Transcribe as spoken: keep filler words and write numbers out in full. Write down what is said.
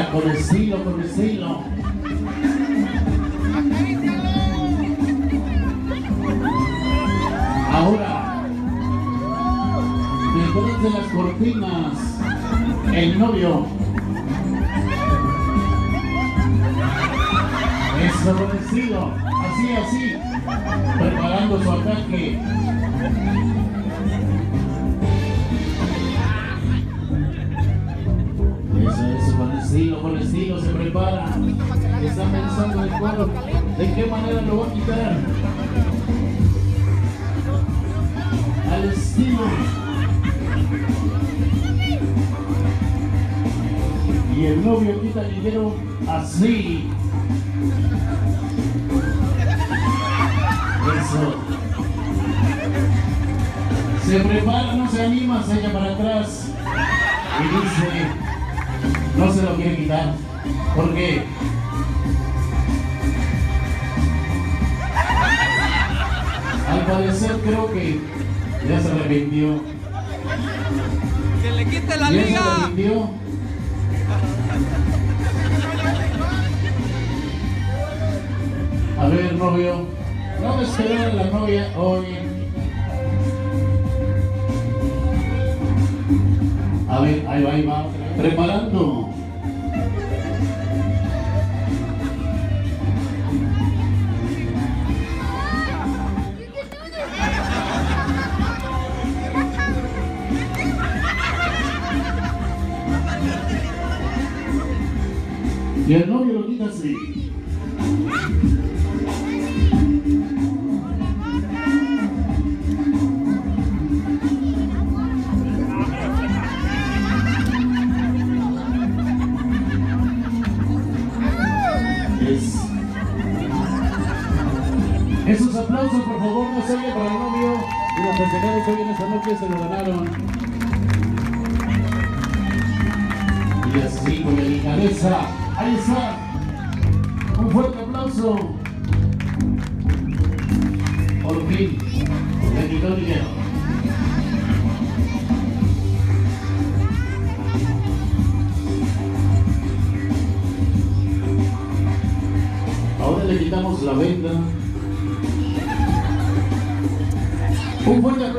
Ya con estilo, con estilo. Ahora, detrás de las cortinas, el novio. Eso con estilo, así, así, preparando su ataque. Eso, eso, con estilo, con estilo, se prepara. Está pensando en cuál, de qué manera lo va a quitar. Al estilo. Y el novio quita ligero, así. Eso. Se prepara, no se anima, se echa para atrás y dice, no se lo quiere quitar. ¿Por qué? Al parecer creo que ya se arrepintió. ¡Que le quite la ¿Ya liga! se arrepintió? A ver, novio, no me esperaba la novia hoy. A ver, ahí va, ahí va, preparando. Y el novio lo quita así. Es. Esos aplausos, por favor, no se oyen para el novio y los festejadores hoy en esta noche se lo ganaron. Y así con delicadeza. Ahí está. Un fuerte aplauso. Por fin, le quitó dinero. Ahora le quitamos la venda. Un fuerte